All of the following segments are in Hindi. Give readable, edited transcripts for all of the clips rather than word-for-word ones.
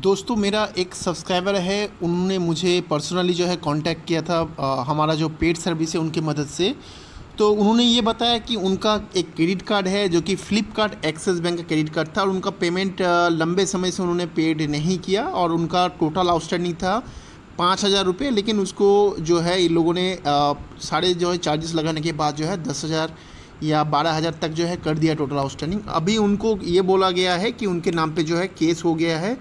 दोस्तों मेरा एक सब्सक्राइबर है, उन्होंने मुझे पर्सनली जो है कांटेक्ट किया था हमारा जो पेड सर्विस है उनकी मदद से। तो उन्होंने ये बताया कि उनका एक क्रेडिट कार्ड है जो कि फ्लिपकार्ट एक्सिस बैंक का क्रेडिट कार्ड था और उनका पेमेंट लंबे समय से उन्होंने पेड नहीं किया और उनका टोटल आउटस्टैंडिंग था 5,000 रुपये। लेकिन उसको जो है इन लोगों ने सारे जो है चार्जेस लगाने के बाद जो है 10,000 या 12,000 तक जो है कर दिया टोटल आउटस्टैंडिंग। अभी उनको ये बोला गया है कि उनके नाम पे जो है केस हो गया है,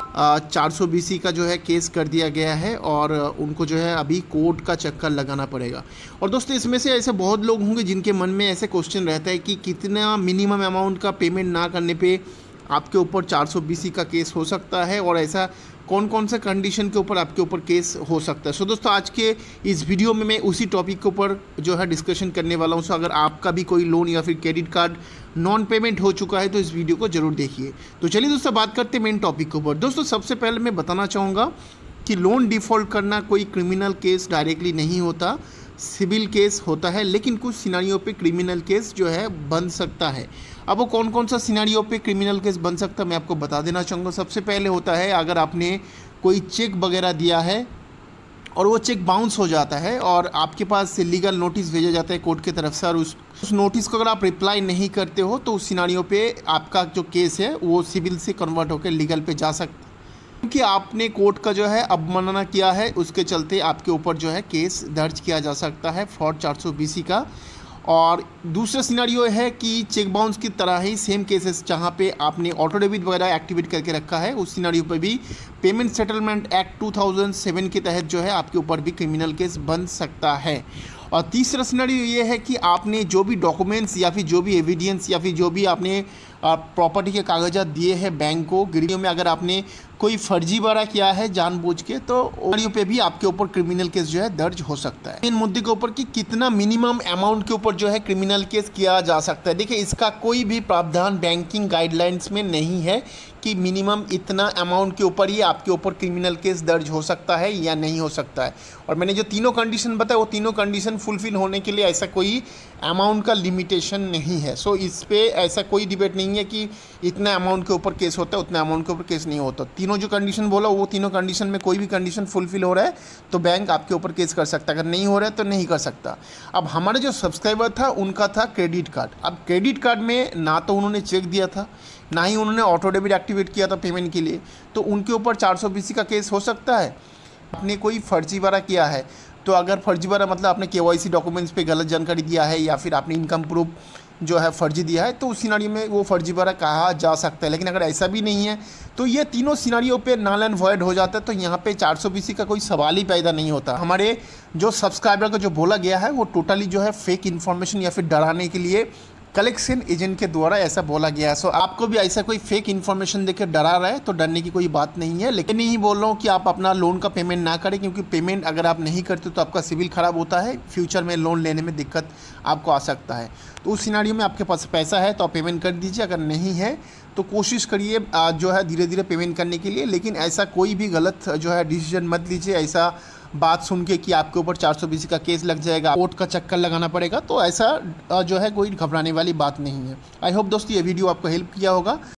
420 का जो है केस कर दिया गया है और उनको जो है अभी कोर्ट का चक्कर लगाना पड़ेगा। और दोस्तों इसमें से ऐसे बहुत लोग होंगे जिनके मन में ऐसे क्वेश्चन रहता है कि कितना मिनिमम अमाउंट का पेमेंट ना करने पे आपके ऊपर 420 का केस हो सकता है और ऐसा कौन कौन से कंडीशन के ऊपर आपके ऊपर केस हो सकता है। सो दोस्तों आज के इस वीडियो में मैं उसी टॉपिक के ऊपर जो है डिस्कशन करने वाला हूँ। सो अगर आपका भी कोई लोन या फिर क्रेडिट कार्ड नॉन पेमेंट हो चुका है तो इस वीडियो को जरूर देखिए। तो चलिए दोस्तों बात करते हैं मेन टॉपिक के ऊपर। दोस्तों सबसे पहले मैं बताना चाहूँगा कि लोन डिफ़ॉल्ट करना कोई क्रिमिनल केस डायरेक्टली नहीं होता, सिविल केस होता है, लेकिन कुछ सिनारियों पे क्रिमिनल केस जो है बन सकता है। अब वो कौन कौन सा सिनारियों पे क्रिमिनल केस बन सकता है मैं आपको बता देना चाहूँगा। सबसे पहले होता है अगर आपने कोई चेक वगैरह दिया है और वो चेक बाउंस हो जाता है और आपके पास लीगल नोटिस भेजा जाता है कोर्ट की तरफ से और उस नोटिस को अगर आप रिप्लाई नहीं करते हो तो उस सिनारियों पे आपका जो केस है वो सिविल से कन्वर्ट होकर लीगल पे जा सकता है, क्योंकि आपने कोर्ट का जो है अवमानना किया है। उसके चलते आपके ऊपर जो है केस दर्ज किया जा सकता है फ्रॉड 420 का। और दूसरा सिनारियो है कि चेक बाउंस की तरह ही सेम केसेस जहाँ पे आपने ऑटो डेबिट वगैरह एक्टिवेट करके रखा है उस सिनारियो पे भी पेमेंट सेटलमेंट एक्ट 2007 के तहत जो है आपके ऊपर भी क्रिमिनल केस बन सकता है। और तीसरा सिनारियो ये है कि आपने जो भी डॉक्यूमेंट्स या फिर जो भी एविडेंस या फिर जो भी आपने प्रॉपर्टी के कागजात दिए हैं बैंक को गिरवियों में, अगर आपने कोई फर्जी वारा किया है जानबूझ के तो सिनारियो पे भी आपके ऊपर क्रिमिनल केस जो है दर्ज हो सकता है। इन मुद्दे के ऊपर कि कितना मिनिमम अमाउंट के ऊपर जो है क्रिमिनल केस किया जा सकता है, देखिए इसका कोई भी प्रावधान बैंकिंग गाइडलाइंस में नहीं है कि मिनिमम इतना अमाउंट के ऊपर ही आपके ऊपर क्रिमिनल केस दर्ज हो सकता है या नहीं हो सकता है। और मैंने जो तीनों कंडीशन बताया वो तीनों कंडीशन फुलफिल होने के लिए ऐसा कोई अमाउंट का लिमिटेशन नहीं है। सो इस पे ऐसा कोई डिबेट नहीं है कि इतना अमाउंट के ऊपर केस होता है उतना अमाउंट के ऊपर केस नहीं होता। तीनों जो कंडीशन बोला वो तीनों कंडीशन में कोई भी कंडीशन फुलफिल हो रहा है तो बैंक आपके ऊपर केस कर सकता है, अगर नहीं हो रहा है तो नहीं कर सकता। अब हमारा जो सब्सक्राइबर था उनका था क्रेडिट कार्ड। अब क्रेडिट कार्ड में ना तो उन्होंने चेक दिया था ना ही उन्होंने ऑटो डेबिट एक्टिवेट किया था पेमेंट के लिए, तो उनके ऊपर 420 का केस हो सकता है। आपने कोई फर्जीवाड़ा किया है तो अगर फर्जीवाड़ा मतलब आपने केवाईसी डॉक्यूमेंट्स पे गलत जानकारी दिया है या फिर आपने इनकम प्रूफ जो है फर्जी दिया है तो उस सिनारियो में वो फर्जीवाड़ा कहा जा सकता है। लेकिन अगर ऐसा भी नहीं है तो ये तीनों सिनारियो पे नल एंड वॉइड हो जाता है, तो यहाँ पे 420 का कोई सवाल ही पैदा नहीं होता। हमारे जो सब्सक्राइबर को जो बोला गया है वो टोटली जो है फेक इन्फॉर्मेशन या फिर डराने के लिए कलेक्शन एजेंट के द्वारा ऐसा बोला गया है। सो आपको भी ऐसा कोई फेक इन्फॉर्मेशन देकर डरा रहा है तो डरने की कोई बात नहीं है। लेकिन नहीं बोल रहा हूँ कि आप अपना लोन का पेमेंट ना करें, क्योंकि पेमेंट अगर आप नहीं करते तो आपका सिविल ख़राब होता है, फ्यूचर में लोन लेने में दिक्कत आपको आ सकता है। तो उस सिनारियो में आपके पास पैसा है तो आप पेमेंट कर दीजिए, अगर नहीं है तो कोशिश करिए जो है धीरे धीरे पेमेंट करने के लिए। लेकिन ऐसा कोई भी गलत जो है डिसीजन मत लीजिए ऐसा बात सुन के कि आपके ऊपर 420 का केस लग जाएगा, कोर्ट का चक्कर लगाना पड़ेगा, तो ऐसा जो है कोई घबराने वाली बात नहीं है। आई होप दोस्तों ये वीडियो आपको हेल्प किया होगा।